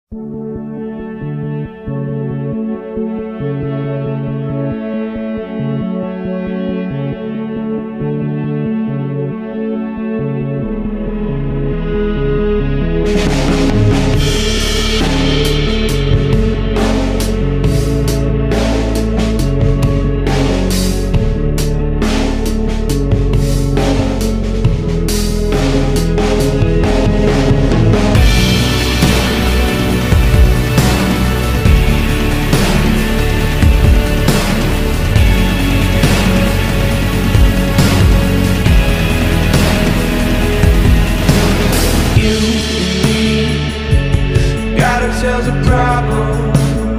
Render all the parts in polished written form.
There's a problem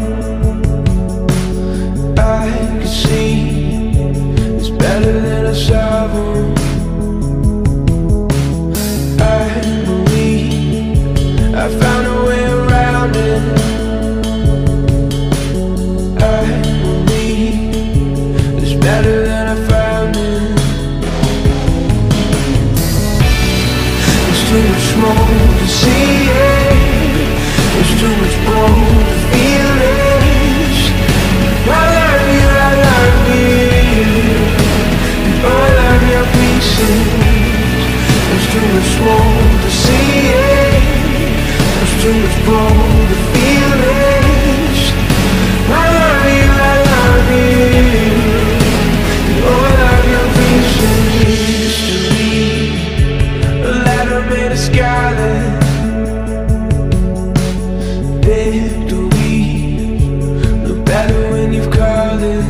I can see. It's better than a solve. I believe I found a way around it. I believe it's better than I found it. It's too much more to see it. There's too much more to feel it. I love you, I love you, and all of your pieces. There's too much more to see it. There's too much more to feel it. I love you, I love you, and all of your pieces. History, a letter made of scarlet. Victory, look better when you've called it.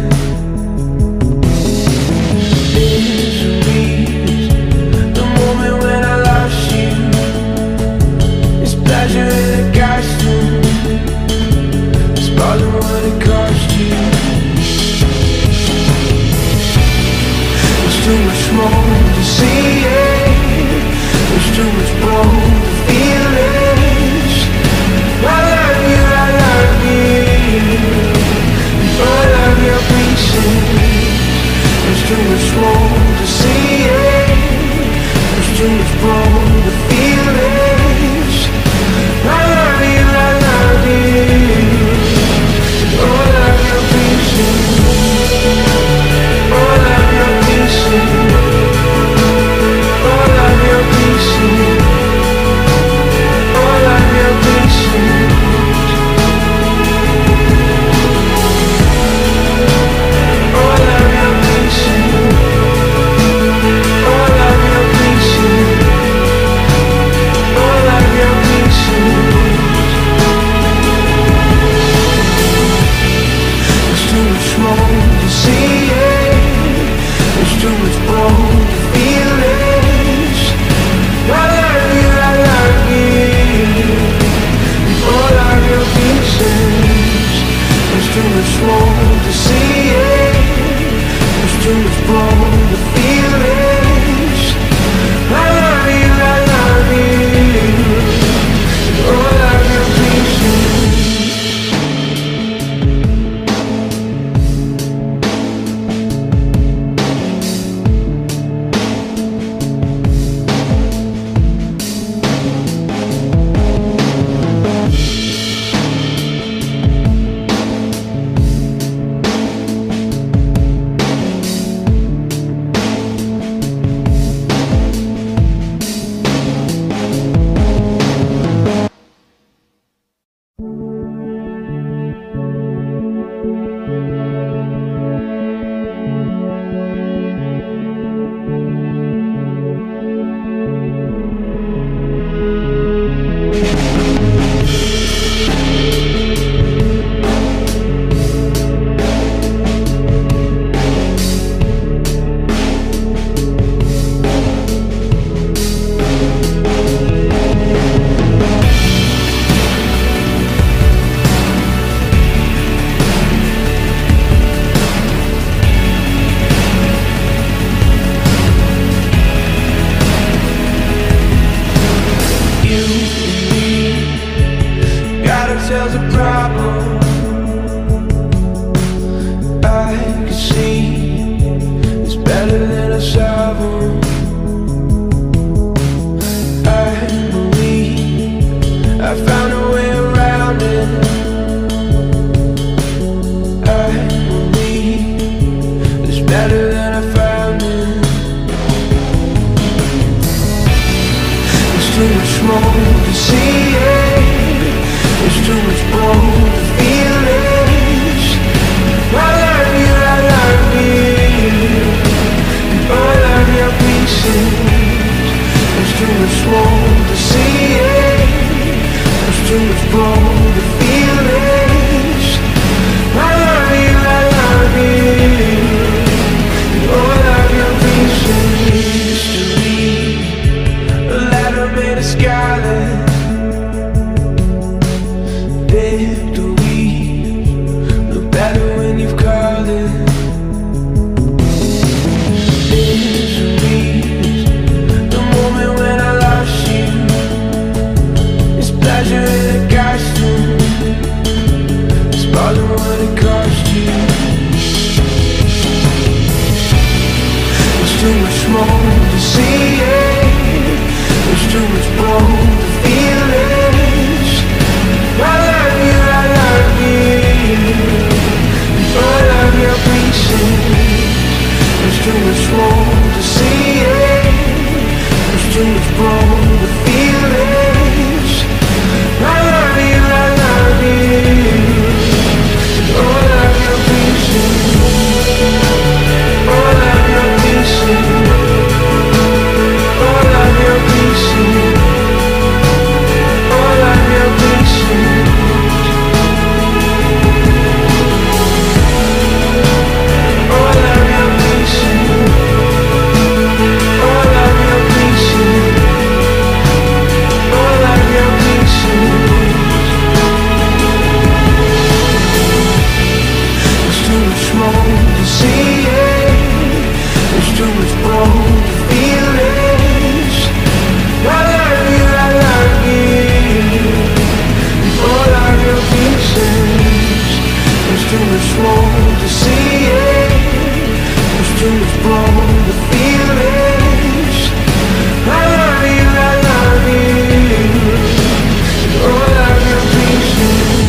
Misery, the moment when I lost you. It's pleasure in a costume. It's more than what it cost you. There's too much more to see it. There's too much more to feel it. I love you, I love you, and all of your pieces. There's too much more to see it. There's too much more to feel it. I love you, I love you, and all of your pieces. All of your pieces. too much more to see it. There's too much more to feel it. I love you, all of your pieces. There's too much more to see it. There's too much more to feel it. I love you, all of your pieces. All of your pieces. All of your pieces. All of your pieces. All of your pieces. All of your pieces. All of your pieces. There's too much more to see it. There's too much more to feel it. I love you, all of your pieces. There's too much more to see it. There's too much more to feel it. I love you, all of your pieces.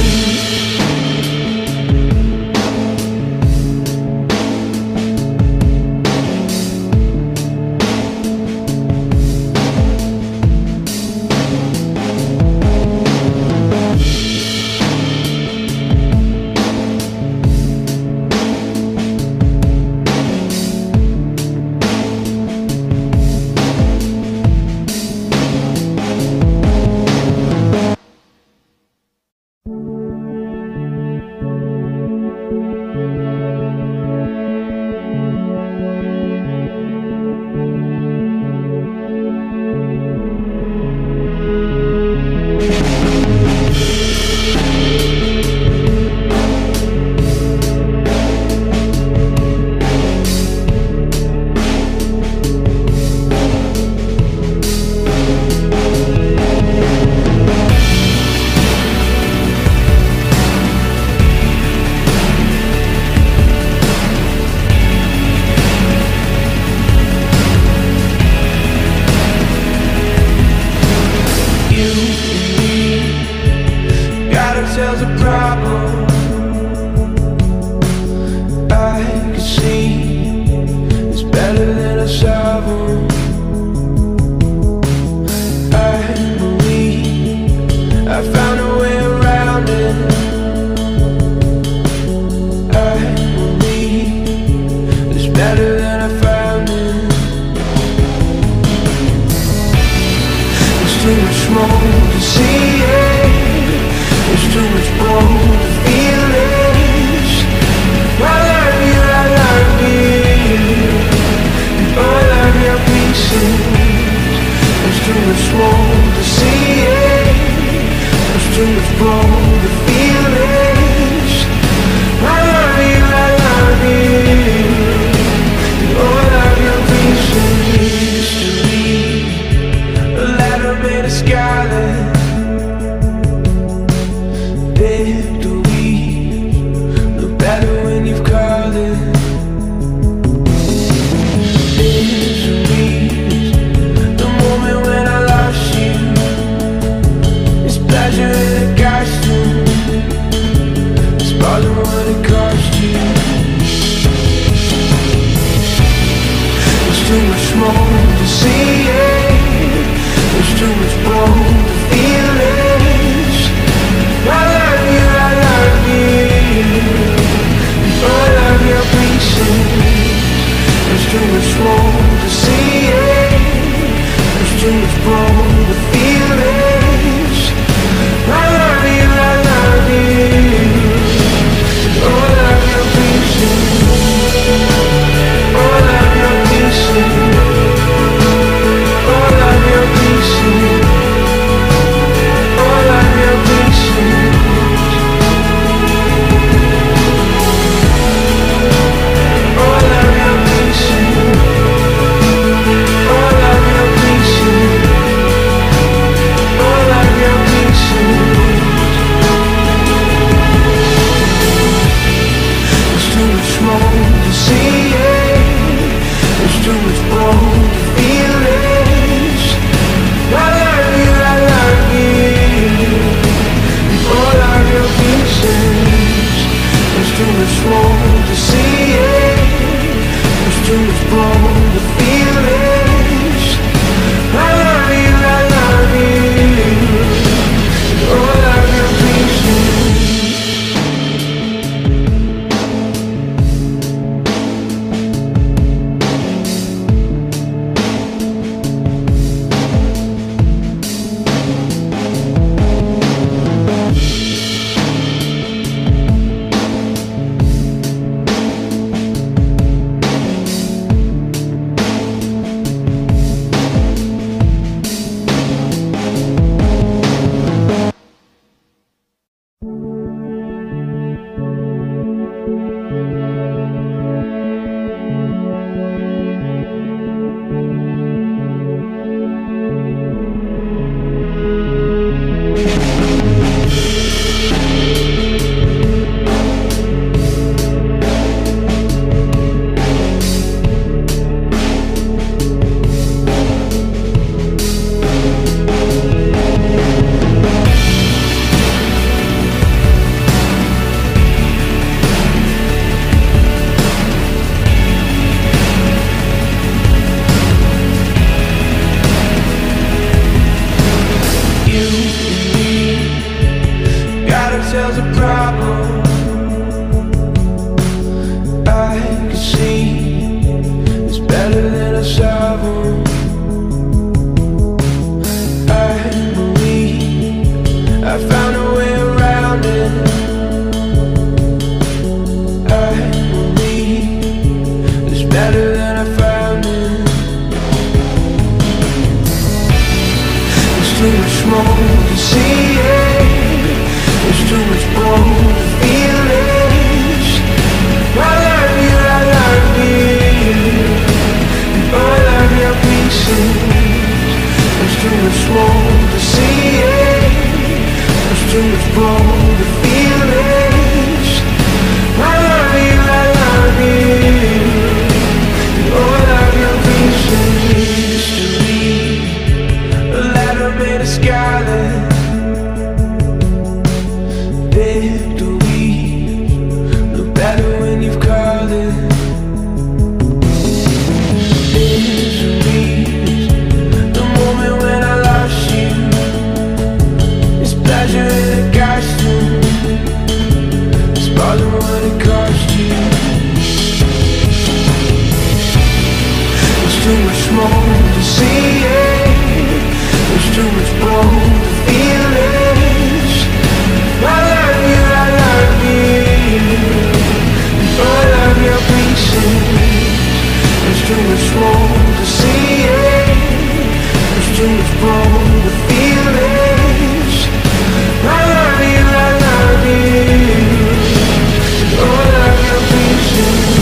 too much more to see it. There's too much more to feel it. I love you, I love you. All of your pieces. There's too much more to see it. There's too much more to feel it. I love you, I love you. All of your pieces.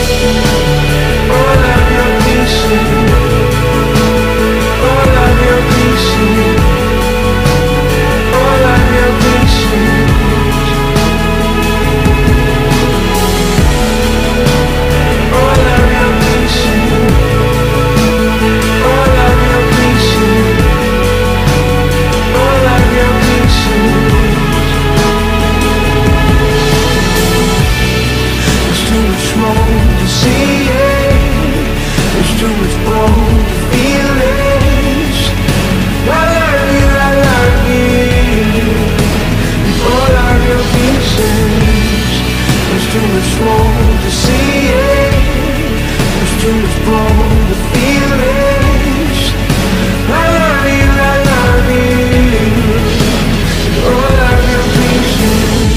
All of your pieces. All of your pieces. All of your pieces. All of your pieces. All of your pieces. All of your pieces. There's too much more to see it. There's too much more to feel it. I love you, I love you. All of your pieces. There's too much more to see it. There's too much more to feel it. I love you, I love you. All of your pieces.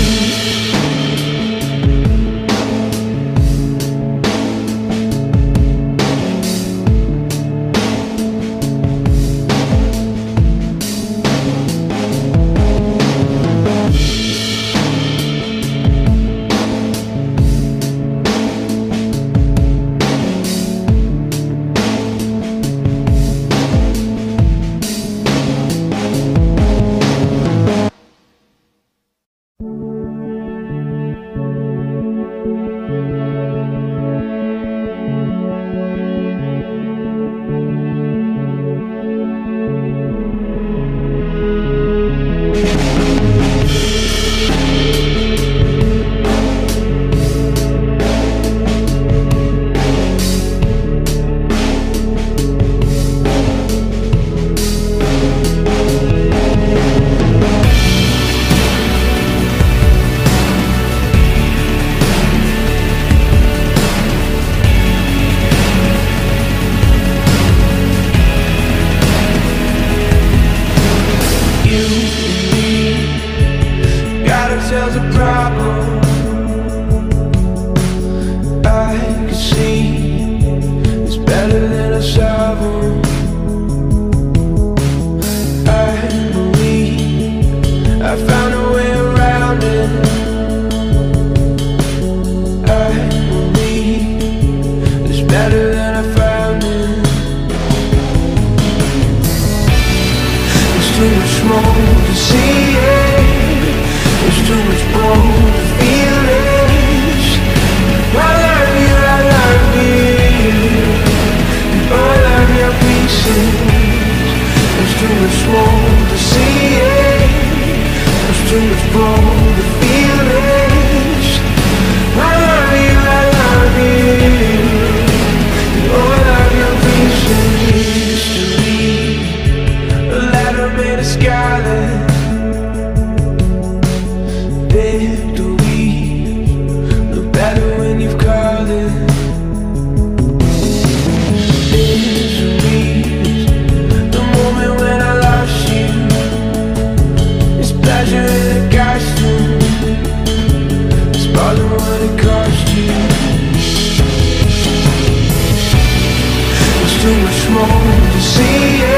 Too much more to see it.